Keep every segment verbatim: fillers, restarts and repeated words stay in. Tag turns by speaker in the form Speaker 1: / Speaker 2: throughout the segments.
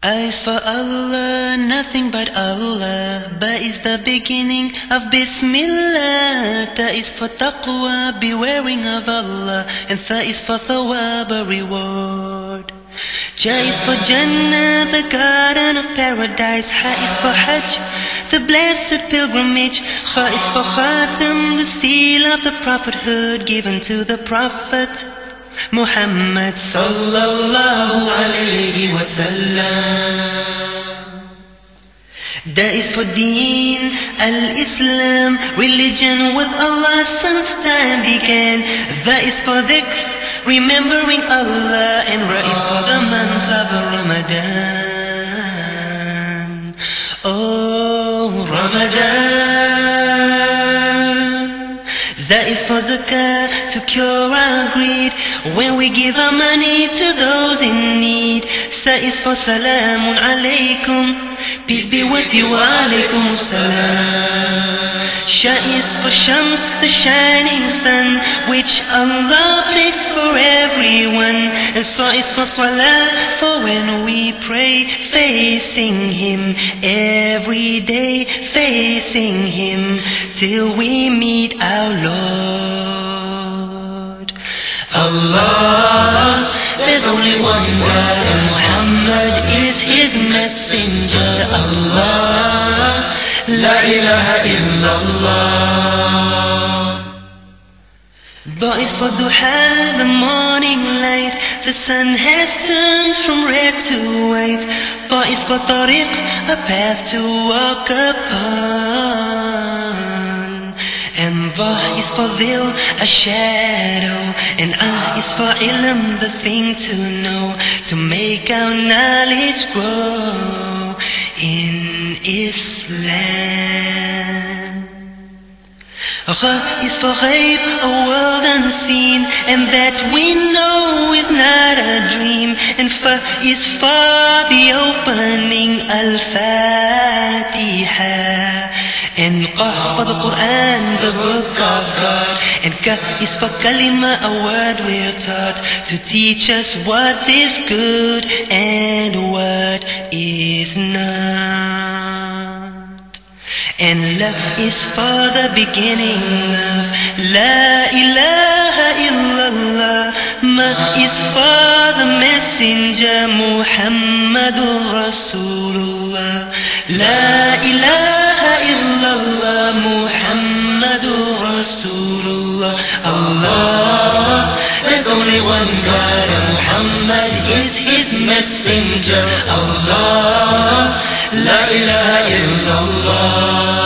Speaker 1: A is for Allah, nothing but Allah. Ba is the beginning of Bismillah. Ta is for taqwa, bewaring of Allah. And Tha is for thawab, a reward. Ja is for Jannah, the garden of paradise. Ha is for Hajj, the blessed pilgrimage. Kha is for Khatam, the seal of the prophethood given to the Prophet Muhammad sallallahu alayhi wa sallam. Da is for Deen, al-Islam, religion with Allah since time began. Tha is for dhikr, remembering Allah. And Ra is for the month of Ramadan. Oh, Ramadan. Za is for zakah, to cure our greed when we give our money to those in need. Sa is for salamun alaykum, peace be with you, wa alaykum salam. Sha is for Shams, the shining sun, which Allah placed for everyone. And Sa is for Salah, for when we pray, facing Him every day, facing Him till we meet our Lord. Allah, there's only one God, and Muhammad is His messenger. Allah, la ilaha illallah. Dha is for duha, the morning light. The sun has turned from red to white. Tha is for tariq, a path to walk upon. And Dha is for dhil, a shadow. And Ah is for ilm, the thing to know, to make our knowledge grow in Islam. Gha is for ghaib, a world unseen, and that we know is not a dream. And Fa is for the opening, Al-Fatiha. And Qaf for the Quran, the book of God. And Ka is for kalima, a word we're taught to teach us what is good and what is not. And La is for the beginning of La ilaha illallah. Ma is for the messenger Muhammadur Rasulullah. La ilaha illallah Muhammadur Rasulullah. Allah, there's only one God, and Muhammad is His messenger. Allah, la ilaha illallah.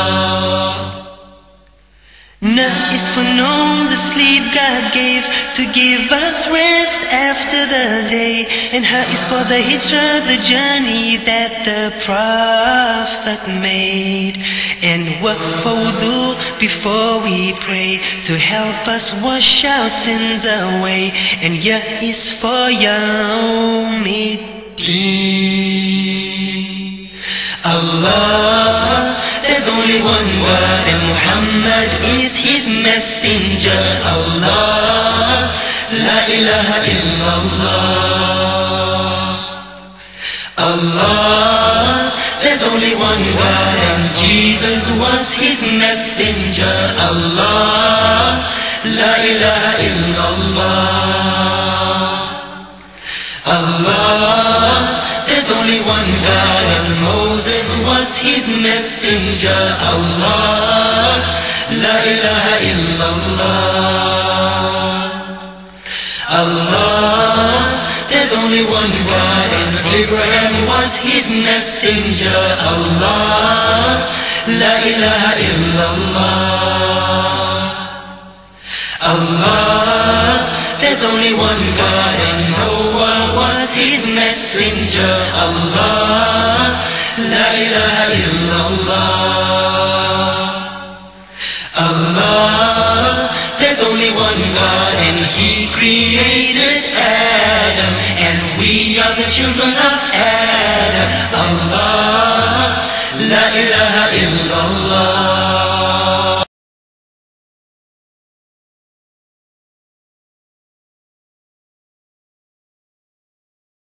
Speaker 1: Na is for known, the sleep God gave to give us rest after the day. And Ha is for the hijrah, the journey that the Prophet made. And Wa for wudu, before we pray, to help us wash our sins away. And Ya is for Yawmiddin. Allah, there's only one God, and Muhammad is His messenger. Allah, la ilaha illallah. Allah, there's only one God, and Jesus was His messenger. Allah, la ilaha illallah. Allah, there's only one God, and Moses was His messenger. Allah, la ilaha illallah. Allah, there's only one God, and Abraham was His messenger. Allah, la ilaha illallah. Allah, there's only one God, and Noah was His messenger. Allah, la ilaha illallah. Allah, there's only one God, and He created Adam, and we are the children of Adam. Allah, la ilaha illallah.